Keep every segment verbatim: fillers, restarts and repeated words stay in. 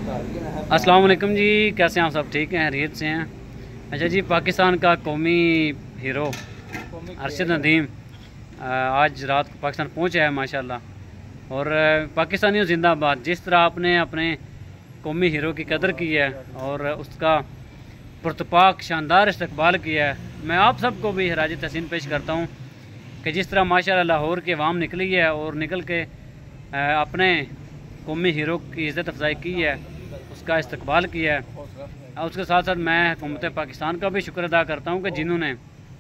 अस्सलाम वालेकुम जी, कैसे हैं आप? सब ठीक हैं, हैरियत से हैं? अच्छा जी, पाकिस्तान का कौमी हीरो अरशद नदीम आज रात को पाकिस्तान पहुंचा है माशाल्लाह। और पाकिस्तानियों जिंदाबाद। जिस तरह आपने अपने कौमी हीरो की कदर की है और उसका पुरतपाक शानदार इस्तकबाल किया है, मैं आप सबको भी हराज तहसीन पेश करता हूँ कि जिस तरह माशाल्लाह लाहौर की आवाम निकली है और निकल के अपने कौमी हीरो की इज़्ज़त अफजाई की है, उसका इस्तकबाल किया है। उसके साथ साथ मैं हुकूमत पाकिस्तान का भी शुक्र अदा करता हूँ कि जिन्होंने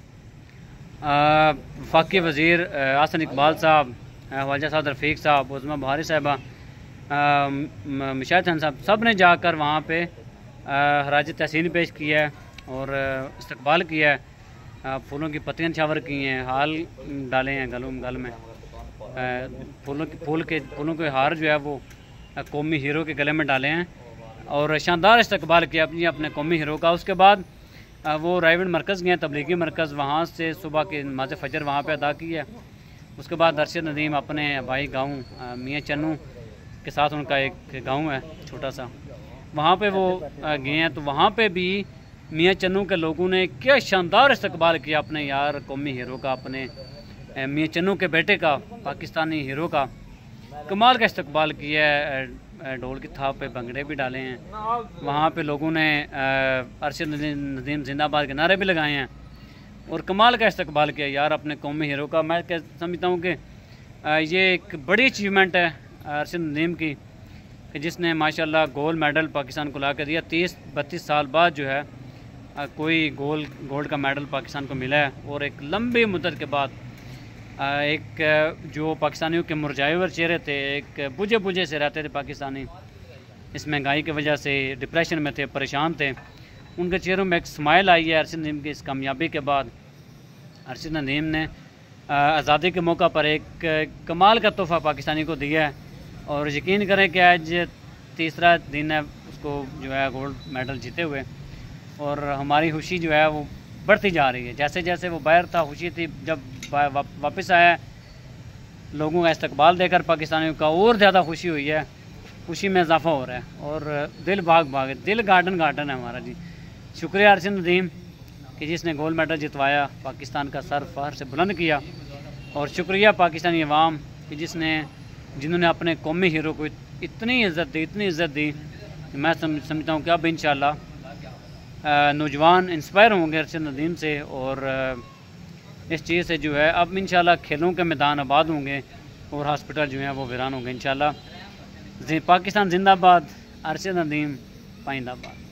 वफाकी वज़ीर हसन इकबाल साहब, ख्वाजा साहब रफ़ीक साहब, उज़मा बहारी साहबा, मुशाहिद खान साहब, सब ने जाकर वहाँ पे हराज तहसीन पेश किया है और इस्तकबाल किया है। फूलों की पत्तियाँ निछावर की हैं, हाल डाले हैं गलों गल में, फूलों की फूल के फूलों के हार जो है वो कौमी हीरो के गले में डाले हैं और शानदार इस्तकबाल किया अपनी अपने कौमी हीरो का। उसके बाद वो रायविंड मरकज़ गए, तबलीगी मरकज़, वहाँ से सुबह की नमाज़ फ़जर वहाँ पे अदा की है। उसके बाद अरशद नदीम अपने भाई गाँव मियाँ चन्नू के साथ, उनका एक गाँव है छोटा सा, वहाँ पे वो गए हैं। तो वहाँ पे भी मियाँ चन्नू के लोगों ने क्या शानदार इस्तकबाल किया अपने यार कौमी हीरो का, अपने मियाँ चन्नू के बेटे का, पाकिस्तानी हीरो का कमाल का इस्तकबाल किया है। ढोल की थाप पे भंगड़े भी डाले हैं, वहाँ पे लोगों ने अरशद नदीम जिंदाबाद के नारे भी लगाए हैं और कमाल का इस्तकबाल किया यार अपने कौमी हीरो का। मैं क्या समझता हूँ कि ये एक बड़ी अचीवमेंट है अरशद नदीम की कि जिसने माशाल्लाह गोल्ड मेडल पाकिस्तान को ला कर दिया। तीस बत्तीस साल बाद जो है कोई गोल्ड गोल्ड का मेडल पाकिस्तान को मिला है और एक लंबी मुद्दत के बाद एक जो पाकिस्तानियों के मुरझाए हुए चेहरे थे, एक बुझे बुझे से रहते थे पाकिस्तानी, इस महंगाई की वजह से डिप्रेशन में थे, परेशान थे, उनके चेहरों में एक स्माइल आई है अरशद नदीम की इस कामयाबी के बाद। अरशद नदीम ने आज़ादी के मौका पर एक कमाल का तोहफ़ा पाकिस्तानी को दिया है और यकीन करें कि आज तीसरा दिन है उसको जो है गोल्ड मेडल जीते हुए और हमारी खुशी जो है वो बढ़ती जा रही है। जैसे जैसे वो बाहर था खुशी थी, जब वापस आया लोगों का इस्तकबाल देकर पाकिस्तानियों का और ज़्यादा खुशी हुई है, खुशी में इजाफा हो रहा है और दिल भाग भाग दिल गार्डन गार्डन है हमारा जी। शुक्रिया अरशद नदीम कि जिसने गोल्ड मेडल जितवाया, पाकिस्तान का सर फख्र से बुलंद किया, और शुक्रिया पाकिस्तानी अवाम कि जिसने जिन्होंने अपने कौमी हीरो को इतनी इज़्ज़त दी, इतनी इज़्ज़त दी। मैं समझता हूँ कि अब इंशाल्लाह नौजवान इंस्पायर होंगे अरशद नदीम से और इस चीज़ से जो है अब इंशाल्लाह खेलों के मैदान आबाद होंगे और हॉस्पिटल जो हैं वो वीरान होंगे इंशाल्लाह। पाकिस्तान जिंदाबाद, अरशद नदीम पाइंदाबाद।